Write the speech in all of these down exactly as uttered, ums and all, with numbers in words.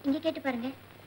இங்க கேட்டு பாருங்க.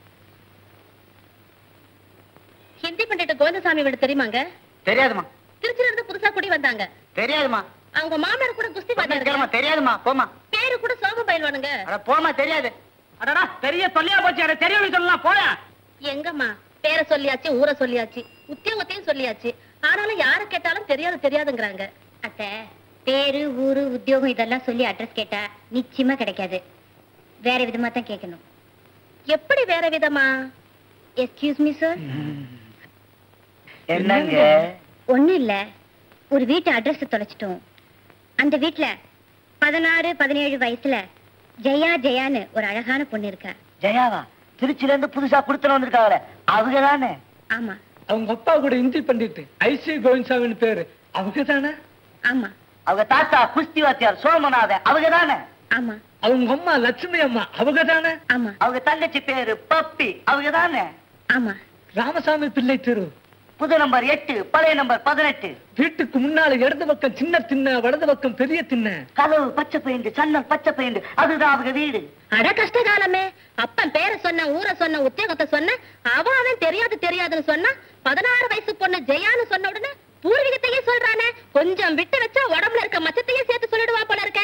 ஹிந்தி பண்டிட்ட கோவிந்தசாமி வீடு தெரியுமாங்க? தெரியாதுமா. திருச்சியில இருந்து புதுசா குடி வந்தாங்க. தெரியாதுமா. அவங்க மாமனார் கூட குஸ்தி பாத்தாங்க. தெரியாதுமா. போமா. பேரு கூட சோம பயில்வானுங்க. அட போமா, தெரியாது. அடடா பெரிய தொல்லையா போச்சு. அட தெரியும் சொல்லலாம் போய. எங்கம்மா பேரை சொல்லியாச்சு, ஊரை சொல்லியாச்சு, உத்தியோகத்தையும் சொல்லியாச்சு. ஆனாலும் யார கேட்டாலும் தெரியாது தெரியாதுங்கறாங்க. அத்தை, பேரு ஊரு உத்தியோகம் இதெல்லாம் சொல்லி அட்ரஸ் கேட்டா நிச்சயமா கிடைக்காது. வேற விதமா தான் கேட்கணும். எப்படி வேற விதமா? Excuse me sir. என்னங்க? ஒண்ணு இல்ல, ஒரு வீட்டு அட்ரஸ் தொலைச்சிட்டோம். அந்த வீட்டுல பதினாறு பதினேழு வயசுல ஜெயா ஜெயான்னு ஒரு அழகான பொண்ணு இருக்கா. ஜெயாவா? திருச்சியில இருந்து புதுசா குடுத்து வந்திருக்காங்களே அவங்க தானே? ஆமா. அவங்க அப்பா கூட இந்தி பண்டிட்டு ஐசி கோவிந்தசாமின்னு பேரு அவங்க தானே? ஆமா. அவங்க தாத்தா குஸ்தி வாத்தியார் சோமநாத அவங்க தானே? ஆமா. அவங்க அம்மா லட்சுமி அம்மா அவங்க தானே? ஆமா. அவங்க தங்கச்சி பேரு பப்பி அவங்க தானே? ஆமா. ராமசாமி பிள்ளை தெரு புது நம்பர் எட்டு, பழைய நம்பர் பதினெட்டு. வீட்டுக்கு முன்னால இடது பக்கம் சின்ன திண்ண, வலது பக்கம் பெரிய திண்ண, கதவு பச்சை பெயிண்ட், சன்னல் பச்சை பெயிண்ட். அதுதான் அவங்க வீடு. அட கஷ்ட காலமே. அப்பன் பேரை சொன்ன, ஊரை சொன்ன, உத்தியோகத்தை சொன்ன, அவன் அவன் தெரியாது தெரியாதுன்னு சொன்னா, பதினாறு வயசு பொண்ணு ஜெயான்னு சொன்ன உடனே பூர்வீகத்தையே சொல்றானே. கொஞ்சம் விட்டு வச்சா உடம்புல இருக்க மச்சத்தையே சேர்த்து சொல்லிடுவா போல இருக்கேன்.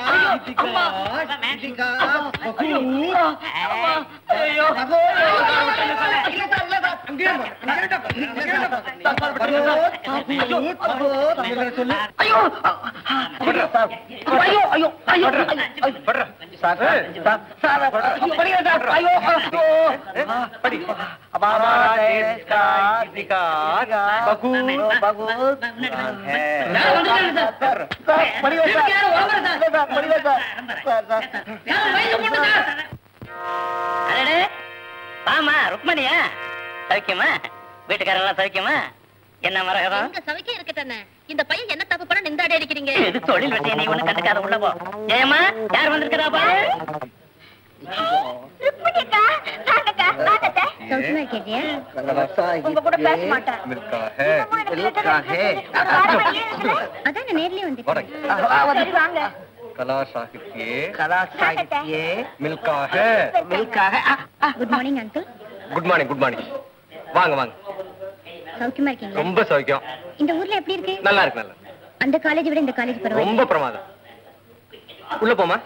ஆமா ருக்மணியா? சௌக்கியமா? வீட்டுக்காரெல்லாம் சௌக்கியமா? என்ன மரகதம்? சவைக்கே இருக்கட்டே. இந்த பையன் என்ன தப்பு பண்ண நிந்தாடி அடிக்கிறீங்க? இது தொழில் வெட்டிய, நீ ஒண்ணு கண்டுக்காத, உள்ள போ. ஜெயம்மா, யார் வந்திருக்கிறா பாரு. உங்க கூட பேச மாட்டேன். அதான் நேர்லயே வந்து வாங்க. कला साहित्य कला साहित्य मिलका है मिलका है. Good morning uncle. Good morning good morning. வாங்க வாங்க. சௌக்கியமா இருக்கீங்களா? ரொம்ப சௌக்கியம். இந்த ஊர்ல எப்படி இருக்கு? நல்லா இருக்கு. நல்லா. அந்த காலேஜ் விட இந்த காலேஜ் பரவாயில்லை. ரொம்ப பிரமாதம். உள்ள போமா.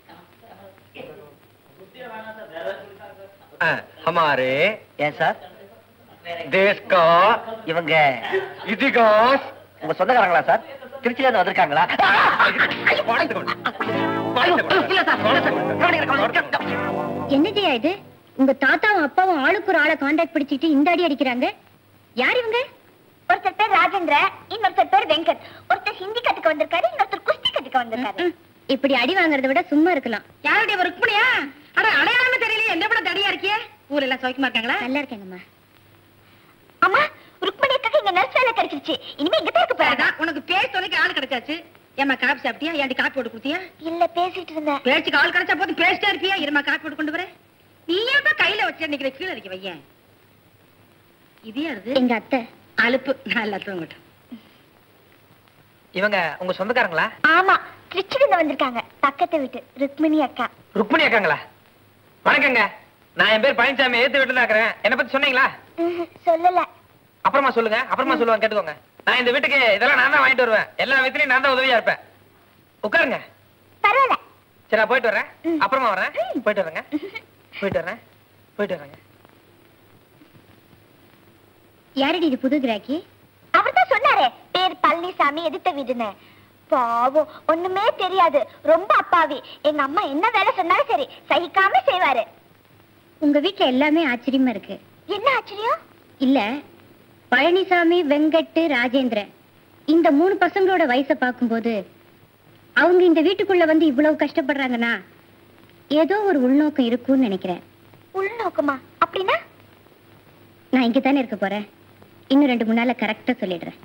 हमारे ऐसा देश का இவங்க इतिहास உங்க சொந்தக்காரங்களா சார்? திருச்சியில இருந்து வந்திருக்காங்களா? என்ன ஜெயா இது? உங்க தாத்தாவும் அப்பாவும் ஆளுக்கு ஒரு ஆளை கான்டாக்ட் பிடிச்சிட்டு இந்த அடி அடிக்கிறாங்க. யார் இவங்க? ஒருத்தர் பேர் ராஜேந்திர, இன்னொருத்தர் பேர் வெங்கட். ஒருத்தர் ஹிந்தி கத்துக்க வந்திருக்காரு, இன்னொருத்தர் குஸ்தி கத்துக்க வந்திருக்காரு. இப்படி அடி வாங்குறத விட சும்மா இருக்கலாம். யாருடைய ஒரு ருக்மணியா? அட அடையாளமே தெரியலையே. என்ன கூட தடியா இருக்கியே? ஊர்ல எல்லாம் சௌக்கியமா இருக்காங்களா? நல்லா இருக்கேங்கம்மா. அம்மா, ருக்மணியக்காக இங்க நர்ஸ் வேலை கிடைச்சிருச்சு. இனிமே இங்க தான் இருக்க போறா. உனக்கு பேச தொலைக்கு ஆள் கிடைச்சாச்சு. ஏமா காபி சாப்பிட்டியா? ஏன்டி காப்பி போட்டு கொடுத்தியா? இல்ல, பேசிட்டு இருந்தேன். பேச்சுக்கு ஆள் கிடைச்சா போது பேசிட்டே இருப்பியா? இருமா காப்பி போட்டு கொண்டு வரேன். நீ ஏன் கையில வச்சு நிக்கிற? கீழே இருக்க வையன். இது யாரு? எங்க அத்தை. அலுப்பு. நல்லா தூங்கட்டும். இவங்க உங்க சொந்தக்காரங்களா? ஆமா, திருச்சியில இருந்து வந்திருக்காங்க. பக்கத்து வீட்டு ருக்மணி அக்கா. ருக்மணி அக்காங்களா? வணக்கங்க. நான் என் பேர் பழனிசாமி, ஏத்து வீட்டுல இருக்கிறேன். என்ன பத்தி சொன்னீங்களா? சொல்லல. அப்புறமா சொல்லுங்க. அப்புறமா சொல்லுவாங்க, கேட்டுக்கோங்க. நான் இந்த வீட்டுக்கு இதெல்லாம் நான் தான் வாங்கிட்டு வருவேன். எல்லா விதத்திலையும் நான் தான் உதவியா இருப்பேன். உட்காருங்க. பரவாயில்ல. சரி, நான் போயிட்டு வரேன். அப்புறமா வரேன். போயிட்டு வரேங்க. போயிட்டு வரேன். போயிட்டு வரேங்க. யாரடி இது புது கிராக்கி? அவர் தான் சொன்னாரே, பேர் பழனிசாமி, எதிர்த்த வீடுன்னு. பாவம், ஒண்ணுமே தெரியாது, ரொம்ப அப்பாவி. எங்க அம்மா என்ன வேலை சொன்னாலும் சரி சகிக்காம செய்வாரு. உங்க வீட்டுல எல்லாமே ஆச்சரியமா இருக்கு. என்ன ஆச்சரியம்? இல்ல, பழனிசாமி, வெங்கட், ராஜேந்திரன் இந்த மூணு பசங்களோட வயசை பார்க்கும்போது அவங்க இந்த வீட்டுக்குள்ள வந்து இவ்வளவு கஷ்டப்படுறாங்கன்னா ஏதோ ஒரு உள்நோக்கம் இருக்கும்னு நினைக்கிறேன். உள்நோக்கமா? அப்படின்னா? நான் இங்க தானே இருக்க போறேன். இன்னும் ரெண்டு மூணு நாள்ல கரெக்டா சொல்லிடுறேன்.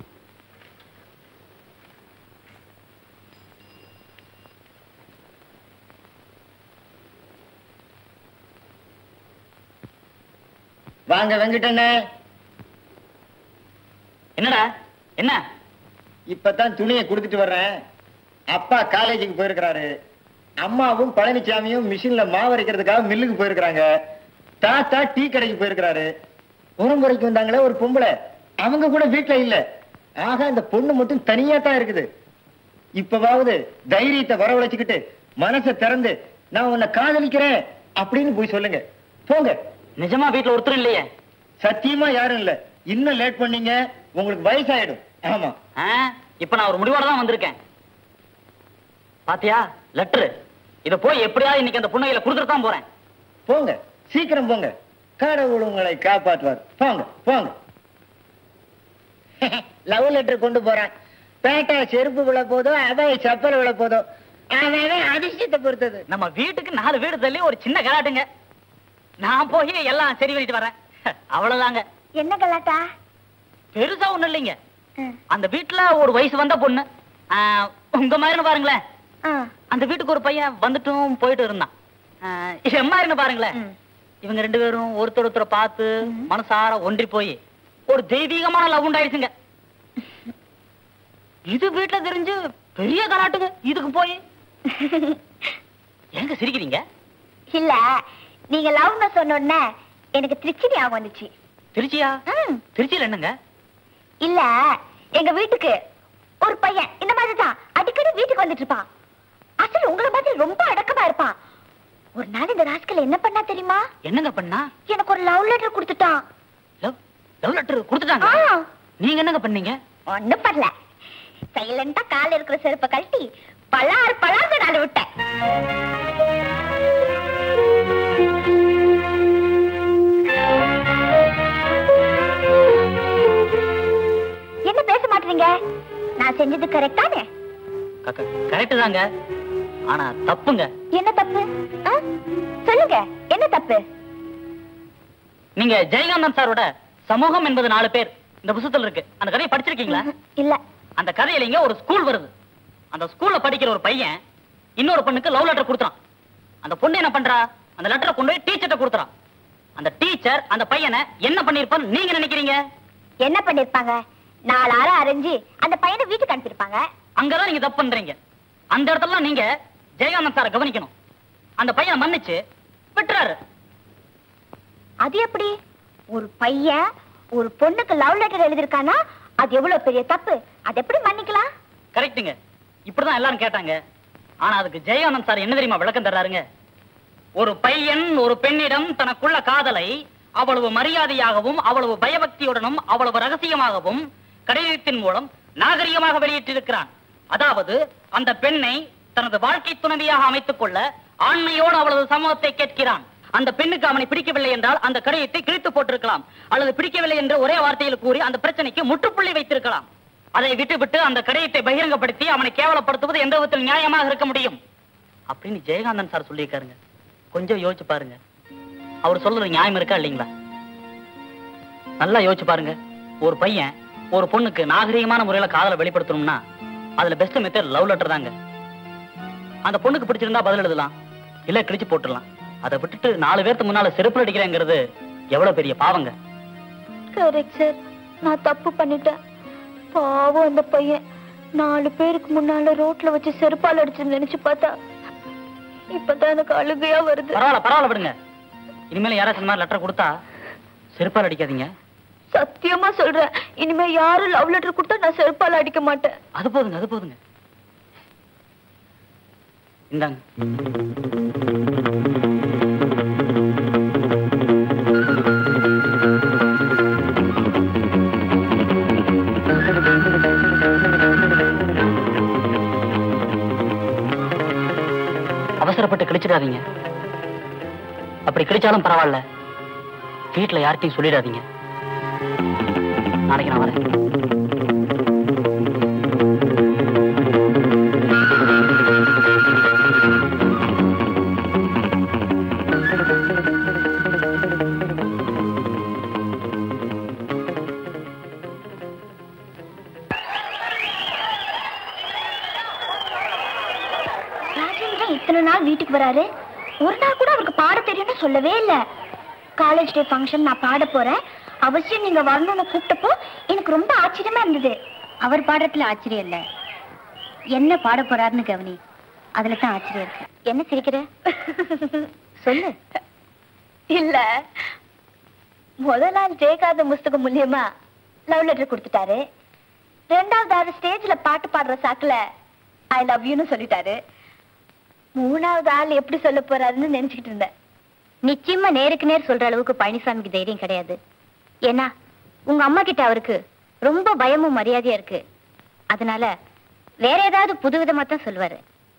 வாங்க வெங்கடண்ணே. என்னடா என்ன? இப்பதான் துணியை கொடுத்துட்டு வர்றேன். அப்பா காலேஜுக்கு போயிருக்கிறாரு. அம்மாவும் பழனிசாமியும் மிஷின்ல மாவு அரைக்கிறதுக்காக மில்லுக்கு போயிருக்கிறாங்க. தாத்தா டீ கடைக்கு போயிருக்கிறாரு. உரம்புறைக்கு வந்தாங்களே ஒரு பொம்பளை, அவங்க கூட வீட்டுல இல்ல. ஆக அந்த பொண்ணு மட்டும் தனியா தான் இருக்குது. இப்பவாவது தைரியத்தை வரவழைச்சுக்கிட்டு மனசை திறந்து நான் உன்னை காதலிக்கிறேன் அப்படின்னு போய் சொல்லுங்க. போங்க. நிஜமா வீட்டுல ஒருத்தர் இல்லையே? சத்தியமா யாரும் இல்ல. இன்னும் லேட் பண்ணீங்க உங்களுக்கு வயசாயிடும். ஆமா. இப்ப நான் ஒரு முடிவோட தான் வந்திருக்கேன். பாத்தியா லெட்டரு? இத போய் எப்படியாவது இன்னைக்கு அந்த புண்ணையில கொடுத்துட்டு தான் போறேன். போங்க, சீக்கிரம் போங்க. கடவுள் உங்களை காப்பாற்றுவார். போங்க போங்க. லவ் லெட்டர் கொண்டு போறான். பேட்டா செருப்பு விழ போதோ, அவை சப்பல் விழ போதோ, அவன் அதிர்ஷ்டத்தை பொறுத்தது. நம்ம வீட்டுக்கு நாலு வீடு தள்ளி ஒரு சின்ன கலாட்டுங்க. நான் போய் எல்லாம் சரி பண்ணிட்டு வரேன். அவ்வளவுதாங்க. என்ன கலாட்டா? பெருசா ஒண்ணு இல்லைங்க. அந்த வீட்டுல ஒரு வயசு வந்த பொண்ணு உங்க மாதிரி பாருங்களேன். அந்த வீட்டுக்கு ஒரு பையன் வந்துட்டும் போயிட்டு இருந்தான். எம்மாருன்னு பாருங்களேன். இவங்க ரெண்டு பேரும் ஒருத்தர் ஒருத்தரை பார்த்து மனசார ஒன்றி போய் ஒரு தெய்வீகமான லவ் உண்டாயிடுச்சுங்க. இது வீட்டுல தெரிஞ்சு பெரிய கலாட்டுங்க. இதுக்கு போய் எங்க சிரிக்கிறீங்க? இல்ல, நீங்க லவ்னு சொன்ன எனக்கு திருச்சி ஞாபகம் வந்துச்சு. திருச்சியா? திருச்சியில என்னங்க? இல்ல, எங்க வீட்டுக்கு ஒரு பையன் இந்த மாதிரி தான் அடிக்கடி வீட்டுக்கு வந்துட்டு இருப்பான். அசல் உங்களை மாதிரி ரொம்ப அடக்கமா இருப்பான். ஒரு நாள் இந்த ராஸ்கல் என்ன பண்ணா தெரியுமா? என்னங்க பண்ணா? எனக்கு ஒரு லவ் லெட்டர் கொடுத்துட்டான். லவ் லவ் லெட்டர் கொடுத்துட்டாங்க? நீங்க என்னங்க பண்ணீங்க? ஒண்ணும் பண்ணல. சைலண்டா கால இருக்கிற செருப்பை கழட்டி பலாறு பலாறு நாடு விட்டேன். என்ன பேச மாட்டீங்க? நான் செஞ்சது கரெக்டானே? கரெக்ட் தாங்க. ஆனா தப்புங்க. என்ன தப்பு? சொல்லுங்க, என்ன தப்பு? நீங்க ஜெயகாந்தன் சாரோட சமூகம் என்பது நாலு பேர் இந்த புத்தகத்துல இருக்கு. அந்த கதையை படிச்சிருக்கீங்களா? இல்ல. அந்த கதையில ஒரு ஸ்கூல் வருது. அந்த ஸ்கூல்ல படிக்கிற ஒரு பையன் இன்னொரு பொண்ணுக்கு லவ் லெட்டர் கொடுத்தான். அந்த பொண்ணு என்ன பண்றா? அந்த லெட்டரை கொண்டு போய் டீச்சர்ட்ட கொடுத்தான். அந்த டீச்சர் அந்த பையனை என்ன பண்ணிருப்பான்னு நீங்க நினைக்கிறீங்க? என்ன பண்ணிருப்பாங்க? நாலு ஆறு அரைஞ்சு அந்த பையனை வீட்டுக்கு அனுப்பியிருப்பாங்க. அங்கதான் நீங்க தப்பு பண்றீங்க. அந்த இடத்துல நீங்க ஜெயகாந்தன் சாரை கவனிக்கணும். அந்த பையனை மன்னிச்சு விட்டுறாரு. அது எப்படி? ஒரு பையன் ஒரு பொண்ணுக்கு லவ் லெட்டர் எழுதிருக்கானா, அது எவ்வளவு பெரிய தப்பு. அது எப்படி மன்னிக்கலாம்? கரெக்ட்டுங்க. இப்படிதான் எல்லாரும் கேட்டாங்க. ஆனா அதுக்கு ஜெயகாந்தன் சார் என்ன தெரியுமா விளக்கம் தர்றாருங்க? ஒரு பையன் ஒரு பெண்ணிடம் தனக்குள்ள காதலை அவ்வளவு மரியாதையாகவும் அவ்வளவு பயபக்தியுடனும் அவ்வளவு ரகசியமாகவும் கடிதத்தின் மூலம் நாகரிகமாக வெளியிட்டிருக்கிறான். அதாவது அந்த பெண்ணை தனது வாழ்க்கை துணைவியாக அமைத்துக் கொள்ள ஆண்மையோடு அவளது சமூகத்தை கேட்கிறான். அந்த பெண்ணுக்கு அவனை பிடிக்கவில்லை என்றால் அந்த கடிதத்தை கிழித்து போட்டிருக்கலாம், அல்லது பிடிக்கவில்லை என்று ஒரே வார்த்தையில் கூறி அந்த பிரச்சனைக்கு முற்றுப்புள்ளி வைத்திருக்கலாம். அதை விட்டுவிட்டு அந்த கடிதத்தை பகிரங்கப்படுத்தி அவனை கேவலப்படுத்துவது எந்த விதத்தில் நியாயமாக இருக்க முடியும் அப்படின்னு ஜெயகாந்தன் சார் சொல்லியிருக்காருங்க. கொஞ்சம் யோசிச்சு பாருங்க. அவர் சொல்றது நியாயம் இருக்கா இல்லைங்களா? நல்லா யோசிச்சு பாருங்க. ஒரு பையன் ஒரு பொண்ணுக்கு நாகரிகமான முறையில காதலை வெளிப்படுத்தணும்னா அதுல பெஸ்ட் மெத்தட் லவ் லெட்டர் தாங்க. அந்த பொண்ணுக்கு பிடிச்சிருந்தா பதில் எழுதலாம், இல்ல கிழிச்சு போட்டுடலாம். அதை விட்டுட்டு நாலு பேருக்கு முன்னால செருப்பு அடிக்கிறேங்கிறது எவ்வளவு பெரிய பாவங்க. கரெக்ட் சார், நான் தப்பு பண்ணிட்டேன். பாவம் அந்த பையன் நாலு பேருக்கு முன்னால ரோட்ல வச்சு செருப்பால் அடிச்சு நினைச்சு பார்த்தா இப்பதான் எனக்கு அழுகையா வருது. பரவாயில்ல பரவாயில்ல விடுங்க. இனிமேல யாராச்சும் இந்த மாதிரி லெட்டர் கொடுத்தா செருப்பால் அடிக்காதீங்க. சத்தியமா சொல்றேன், இனிமே யாரும் லவ் லெட்டர் கொடுத்தா நான் செருப்பால் அடிக்க மாட்டேன். அது போதுங்க அது போதுங்க. இந்தாங்க. அவசரப்பட்டு கிழிச்சிடாதீங்க. அப்படி கிழிச்சாலும் பரவாயில்ல, வீட்டுல யார்கிட்டையும் சொல்லிடாதீங்க. நாளைக்கு நான் வரேன். இத்தனை நாள் வீட்டுக்கு வராரு, ஒரு நாள் கூட அவருக்கு பாட தெரியும்னு சொல்லவே இல்ல. காலேஜ் டே ஃபங்க்ஷன் நான் பாட போறேன், அவசியம் நீங்க வரணும்னு கூப்பிட்டப்போ எனக்கு ரொம்ப ஆச்சரியமா இருந்தது. அவர் பாடுறதுல ஆச்சரியம் இல்ல, என்ன பாட போறாருன்னு கவனி. அதுல தான் ஆச்சரியம் இருக்கு. என்ன சிரிக்கிற? சொல்லு. இல்ல, முதல் நாள் ஜெயகாந்த புஸ்தகம் மூலியமா லவ் லெட்டர் கொடுத்துட்டாரு. ரெண்டாவது ஆறு ஸ்டேஜ்ல பாட்டு பாடுற சாக்குல ஐ லவ் யூன்னு சொல்லிட்டாரு. மூணாவது ஆள் எப்படி சொல்ல போறாருன்னு நினைச்சுக்கிட்டு இருந்தேன். நிச்சயமா நேருக்கு நேர் சொல்ற அளவுக்கு பழனிசாமிக்கு தைரியம் கிடையாது. ஏன்னா உங்க அம்மா கிட்ட அவருக்கு ரொம்ப பயமும் மரியாதையா இருக்கு. அதனால வேற ஏதாவது புதுவிதமா தான் சொல்லுவாரு.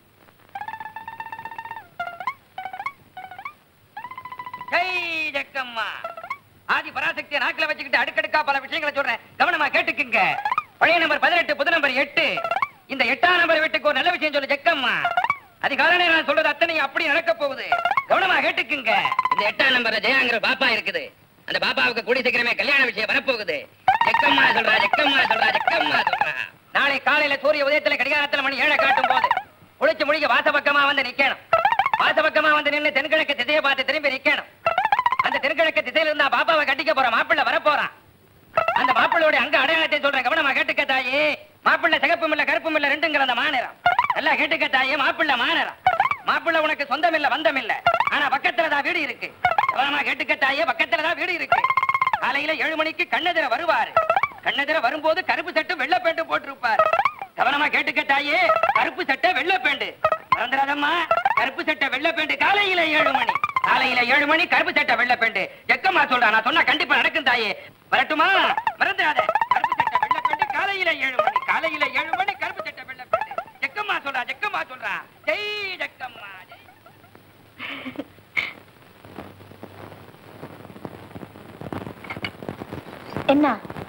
ஆதி பராசக்தியை நாக்கில வச்சுக்கிட்டு அடுக்கடுக்கா பல விஷயங்களை சொல்றேன், கவனமா கேட்டுக்குங்க. பழைய நம்பர் பதினெட்டு, புது நம்பர் எட்டு. இந்த எட்டாம் நம்பர் வீட்டுக்கு ஒரு நல்ல விஷயம் சொல்லு ஜக்கம்மா. அதிகாரணை நான் சொல்றது அத்தனை அப்படி நடக்க போகுது, கவனமா கேட்டுக்குங்க. இந்த எட்டாம் நம்பர்ல ஜெயாங்கிற பாப்பா இருக்குது. அந்த பாப்பாவுக்கு கூடி சீக்கிரமே கல்யாண விஷயம் வரப்போகுது. ஜக்கம்மா சொல்றா, ஜக்கம்மா சொல்றா, ஜக்கம்மா சொல்றா. நாளை காலையில சூரிய உதயத்துல கடிகாரத்துல மணி ஏழை காட்டும் போது உழைச்சு முடிக்க வாச பக்கமா வந்து நிக்கணும். வாச பக்கமா வந்து நின்று தென்கிழக்கு திசையை பார்த்து திரும்பி நிக்கணும். அந்த தென்கிழக்கு திசையில இருந்தா பாப்பாவை கட்டிக்க போற மாப்பிள்ளை வரப்போறான். அந்த மாப்பிள்ளையோட அங்க அடையாளத்தை சொல்றேன், கவனமா கேட்டுக்க தாயே. மாப்பிள்ளை சிகப்பும் இல்ல கருப்பும் இல்ல ரெண்டுங்கிற அந்த மாநிறம். நல்லா கேட்டுக்க தாயே, மாப்பிள்ளை மாநிறம். மாப்பிள்ளை உனக்கு சொந்தம் இல்ல பந்தம் இல்ல, ஆனா பக்கத்துலதான் வீடு இருக்கு. கவனமா கேட்டுக்க தாயே, பக்கத்துலதான் வீடு இருக்கு. காலையில ஏழு மணிக்கு கண்ணெதிர வருவாரு. கண்ணெதிர வரும்போது கருப்பு சட்டை வெள்ளை பேண்டு போட்டிருப்பாரு. கவனமா கேட்டுக்க தாயே, கருப்பு சட்டை வெள்ளை பேண்டு. மறந்துடாதம்மா, கருப்பு சட்டை வெள்ளை பேண்டு. காலையில ஏழு மணி காலையில ஏழு மணி கருப்பு சட்டை வெள்ளை பேண்டு. ஜக்கம்மா சொல்றா, நான் சொன்னா கண்டிப்பா நடக்கும் தாயே. வரட்டுமா? மறந்துடாத, கருப்பு சட்டை வெள்ளை பேண்டு. காலையில ஏழு மணி காலையில ஏழு மணி கருப்பு சட்டை வெள்ளை பேண்டு. ஜக்கம்மா சொல்றா, ஜக்கம்மா சொல்றா. ஜெய் ஜக்கம்மா. என்ன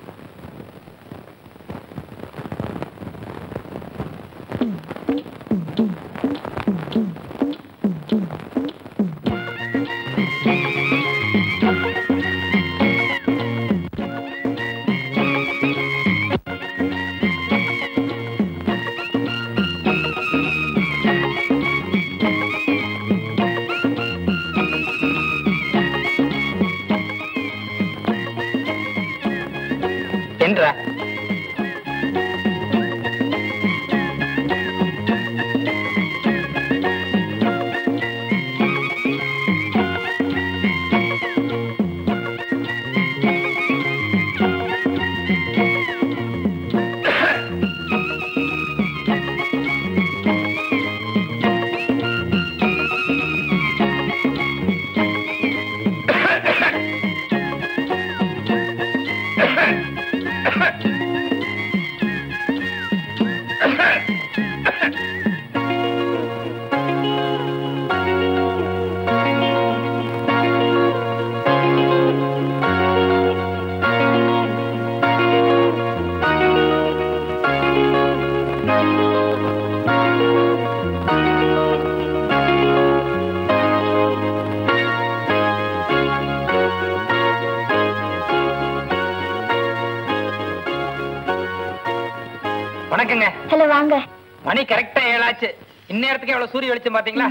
ஹலோ, வாங்க. மணி கரெக்டா ஏழாச்சு. இந்நேரத்துக்கு எவ்வளவு சூரிய வெளிச்சம் பாத்தீங்களா?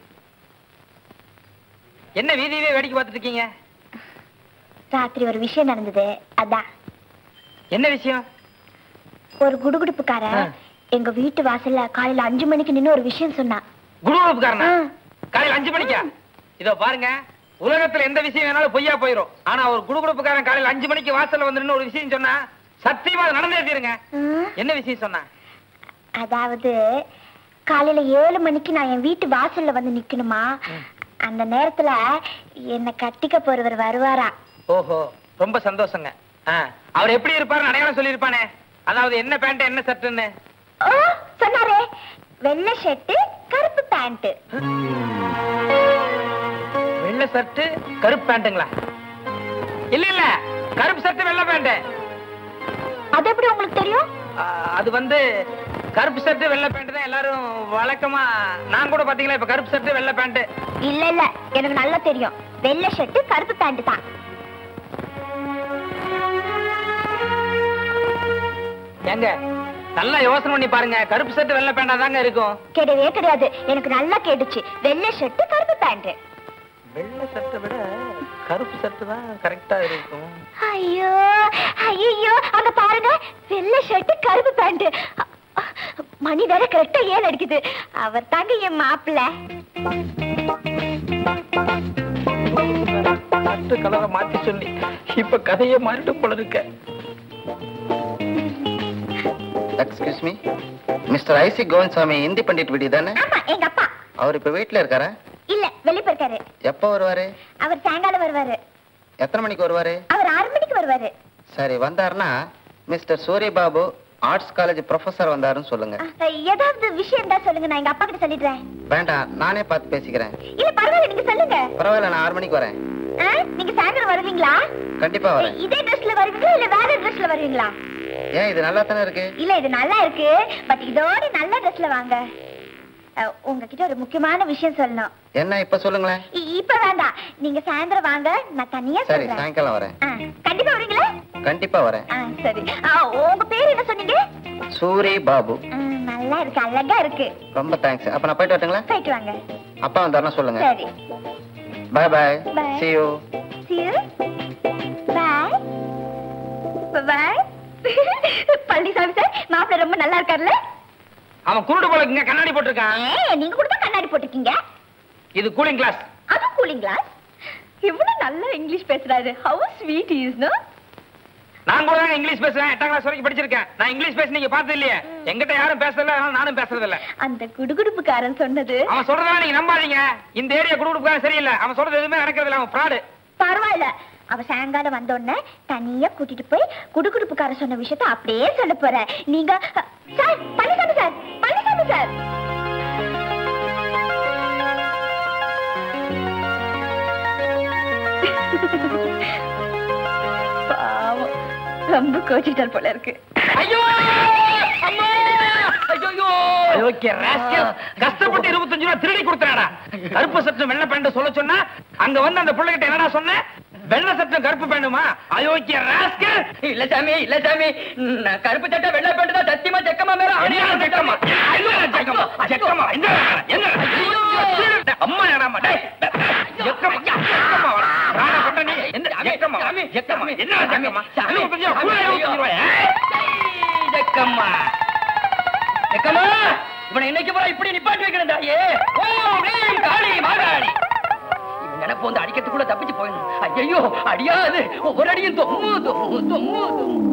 என்ன வீதியவே வேடிக்கை பார்த்துட்டு இருக்கீங்க? ராத்திரி ஒரு விஷயம் நடந்தது, அதான். என்ன விஷயம்? ஒரு குடுகுடுப்புக்கார எங்க வீட்டு வாசல்ல காலையில அஞ்சு மணிக்கு நின்னு ஒரு விஷயம் சொன்னான். குடுகுடுப்புக்காரனா? காலையில அஞ்சு மணிக்கா? இதோ பாருங்க, உலகத்துல எந்த விஷயம் வேணாலும் பொய்யா போயிரும். ஆனா ஒரு குடுகுடுப்புக்காரன் காலையில அஞ்சு மணிக்கு வாசல்ல வந்து நின்னு ஒரு விஷயம் சொன்னா சத்தியமா நடந்தே தீருங்க. என்ன விஷயம் சொன்னா? அதாவது காலையில ஏழு மணிக்கு நான் என் வீட்டு வாசல்ல வந்து நிக்கணுமா, அந்த நேரத்துல என்ன கட்டிக்க போறவர் வருவாரா. ஓஹோ, ரொம்ப சந்தோஷங்க. அவர் எப்படி இருப்பாரு அடையாளம் சொல்லி இருப்பானே, அதாவது என்ன பேண்ட் என்ன ஷர்ட்னு சொன்னாரே. வெள்ளை ஷர்ட் கருப்பு பேண்ட். வெள்ளை ஷர்ட் கருப்பு பேண்ட்டுங்களா? இல்ல இல்ல, கருப்பு ஷர்ட் வெள்ளை பேண்ட். அது எப்படி உங்களுக்கு தெரியும்? அது வந்து கருப்பு ஷர்ட் வெள்ளை பேண்ட் தான் எல்லாரும் வழக்கமா. நான் கூட பாத்தீங்களா இப்ப கருப்பு ஷர்ட் வெள்ளை பேண்ட். இல்ல இல்ல, எனக்கு நல்லா தெரியும். வெள்ளை ஷர்ட் கருப்பு பேண்ட் தான். ஏங்க நல்லா யோசனை பண்ணி பாருங்க, கருப்பு ஷர்ட் வெள்ளை பேண்டா தாங்க இருக்கும். கிடையவே கிடையாது, எனக்கு நல்லா கேட்டுச்சு. வெள்ளை ஷர்ட் கருப்பு பேண்ட். வெள்ளை ஷர்ட்டை விட கருப்பு ஷர்ட் தான் கரெக்டா இருக்கும். ஐயோ ஐயோ, அங்க பாருங்க, வெள்ளை ஷர்ட் கருப்பு பேண்ட். மணி வேற கரெக்டா ஏழு அடிக்குது. அவர் தாங்க என் மாப்பிள்ள. கலரை மாத்தி சொல்லி இப்ப கதையை மாறிட்டு போல இருக்க. Excuse me, mister IC Govindasamy Hindi pandit வீடு தானே? ஆமா, எங்க அப்பா. அவர் இப்ப வீட்டுல இருக்காரா? இல்ல, வெளிய போயிருக்காரு. எப்ப வருவாரு? அவர் சாயங்காலம் வருவாரு. எத்தனை மணிக்கு வருவாரு? அவர் ஆறு மணிக்கு வருவாரு. சரி, வந்தாருன்னா மிஸ்டர் சூரிய பாபு ஆர்ட்ஸ் காலேஜ் ப்ரொஃபசர் வந்தாருன்னு சொல்லுங்க. ஏதாவது விஷயம் தான் சொல்லுங்க, நான் எங்க அப்பா கிட்ட சொல்லிடுறேன். வேண்டாம், நானே பார்த்து பேசிக்கிறேன். இல்ல பரவாயில்ல, நீங்க சொல்லுங்க. பரவாயில்ல, நான் ஆறு மணிக்கு வரேன். நீங்க சாயங்காலம் வருவீங்களா? கண்டிப்பா வரேன். இதே ட்ரெஸ்ல வருவீங்களா இல்ல வேற ட்ரெஸ்ல வருவீங்களா? ஏன், இது நல்லா தானே இருக்கு. இல்ல, இது நல்லா இருக்கு, பட் இதோட நல்ல ட்ரெஸ்ல வாங்க. உங்ககிட்ட ஒரு முக்கியமான விஷயம் சொல்லணும். என்ன, இப்ப சொல்லுங்களேன். இப்ப வேண்டாம், நீங்க சாயந்தரம் வாங்க, நான் தனியா சரி, சொல்றேன். சாயங்காலம் வரேன். கண்டிப்பா வரீங்களா? கண்டிப்பா வரேன். சரி. உங்க பேர் என்ன சொன்னீங்க? சூரி பாபு. நல்லா இருக்கு, அழகா இருக்கு. ரொம்ப தேங்க்ஸ். அப்ப நான் போயிட்டு வரட்டுங்களா? போயிட்டு வாங்க. அப்பா வந்தாருன்னா சொல்லுங்க. சரி. Bye bye. Bye. See you. See you. Bye. Bye. Palanisamy sir, மாப்பிள்ளை ரொம்ப நல்லா இருக்காருல்ல? அவன் குருடு போலக்குங்க, கண்ணாடி போட்டிருக்கான். நீங்க கூட தான் கண்ணாடி போட்டிருக்கீங்க. இது கூலிங் கிளாஸ். அது கூலிங் கிளாஸ். இவ்வளவு நல்லா இங்கிலீஷ் பேசுறாரு. How sweet he is, no? நான் கூட தான் இங்கிலீஷ் பேசுறேன். எட்டாம் கிளாஸ் வரைக்கும் படிச்சிருக்கேன். நான் இங்கிலீஷ் பேச நீங்க பார்த்தது இல்லையே. எங்கிட்ட யாரும் பேசல, நானும் பேசுறது இல்ல. அந்த குடுகுடுப்புக்காரன் சொன்னது. அவன் சொல்றதெல்லாம் நீங்க நம்பாதீங்க. இந்த ஏரியா குடுகுடுப்புக்காரன் சரியில்லை. அவன் சொல்றது எதுவுமே நடக்கிறது இல்ல. அவன் ஃப்ராடு. பரவாயில்ல, அவ சாயங்காலம் வந்த உடனே தனியா கூட்டிட்டு போய் குடுகுடுப்புக்காரன் சொன்ன விஷயத்தை அப்படியே சொல்ல போற. நீங்க sir, Palanisamy sir, Palanisamy sir. பாவம், ரொம்ப கோச்சிட்டார் போல இருக்கு. ஐயோ அம்மா, ஐயோ ஓகே ராஸ்கல், கஷ்டப்பட்டு இருபத்தஞ்சு ரூபாய் திருடி கொடுத்தாடா. கருப்பு சட்டம் வெள்ளை பேண்ட் சொல்ல சொன்னா அங்க வந்து அந்த பிள்ளைகிட்ட என்னடா சொன்ன? வெள்ளை சட்டம் கருப்பு பேண்டுமா? அயோக்கிய ராஸ்கல். இல்ல சாமி, இல்ல சாமி, கருப்பு சட்டை வெள்ளை பேண்ட் தான். சத்தியமா ஜக்கமா மேல ஜக்கமா ஜக்கமா ஜக்கமா என்ன என்ன அம்மா ஏடாமா டேய் ஜக்கமா ஜக்கமா ராணா பண்ற நீ என்ன ஜக்கமா ஜக்கமா என்ன ஜக்கமா இருபத்தஞ்சு ரூபாய் ஜக்கமா ஜக்கமா இவனை இன்னைக்கு போற இப்படி நிப்பாட்டி வைக்கிறேன்டா. ஏ ஓ நீ காளி மாகாளி நினைப்பு வந்து அடிக்கிறதுக்குள்ள தப்பிச்சு போயிடணும். ஐயோ அடியாது, ஒவ்வொரு அடியும் தொம்மு தொம்மு தொம்மு தொம்மு.